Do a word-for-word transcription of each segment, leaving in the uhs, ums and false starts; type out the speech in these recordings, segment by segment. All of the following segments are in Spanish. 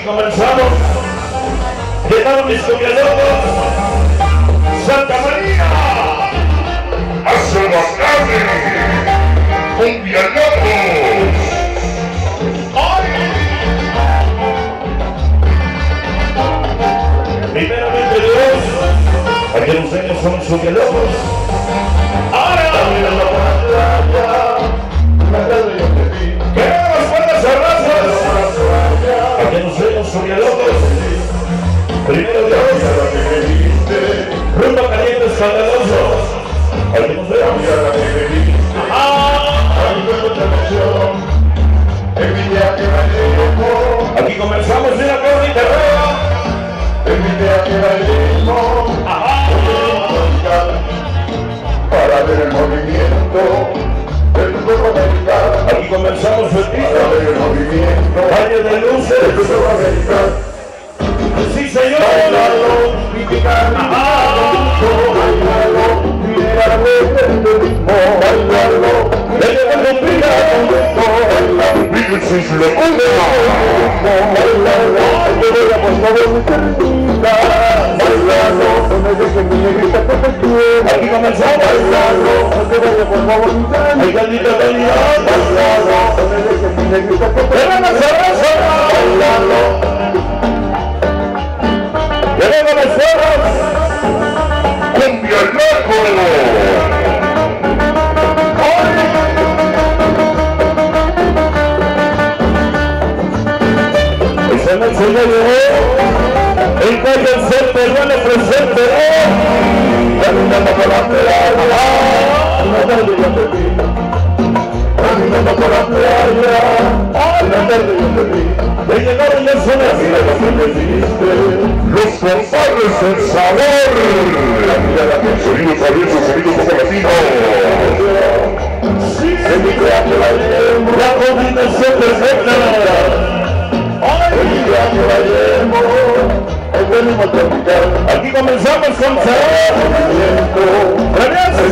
comenzamos. Llegaron mis cumbialocos. Santa María. Hace bastante. Cumbialocos. Primeramente Dios, a que nos den son cumbialocos. Ahora. Que las buenas abrazos. A que nos den los cumbialocos. Primero Dios, rumbo caliente escandaloso. A que nos den. Aquí comenzamos de la corte y terreno. Para ver el movimiento del cuerpo americano. Aquí comenzamos el Para ver el movimiento valle de luces. del cuerpo americano. Sí, señor. Bailalo, criticando, bailalo, mirando el ritmo, bailalo, Bailalo, te voy a por favor mi cerdita, bailalo, no me dejes mi negrita que te quiero. Aquí comenzamos. Bailalo, no te vayas por favor mi cerdita, Ay, caldita calidad. bailalo, no me dejes mi negrita que te ¡Llegan las cervezas! bailalo. ¡Llegan las cervezas! ¡Cumbia loco! Esa noche ya llegó. El calle el ser peruano presente. Caminando por la playa, una tarde yo te vi. Caminando por la playa, una tarde yo te vi. De llegaron ya son las Mira lo que me diste, los compadres del sabor. la mirada que Sonido travieso, sonido poco latino. se me crea que bailemos, La combinación perfecta. se me crea que bailemos, el ritmo tropical, Aquí comenzamos con sabor. movimiento, ¡Reviértese!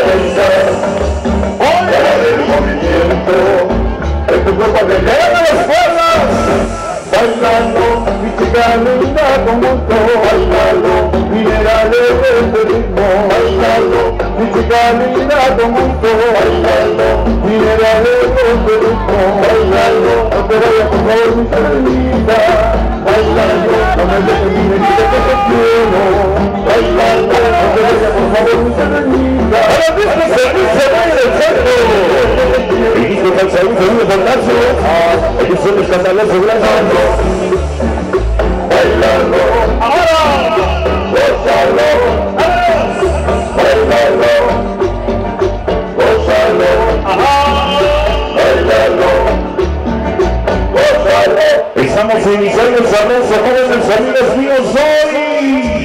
para ver el movimiento, de tu cuerpo de ¡Llegan las cuerdas! bailando, mi chica linda con gusto, bailando, minerales de este ritmo, bailando, mi chica linda con gusto, bailando, minerales de este ritmo, bailando, no te vayas por favor mi serenita, bailando, no me dejes mi negrita que te quiero, bailando, no te vayas por favor mi serenita. ¡Ahora mismo servicio baile del centro! Y dijo que al segundo segundo portazo. Aquí son los escandalosos blancos. Bailando, ¡Ahora! gózalo, bailalo, gózalo, bailalo, gózalo. Estamos iniciando el sabroso joven del sonidos míos hoy.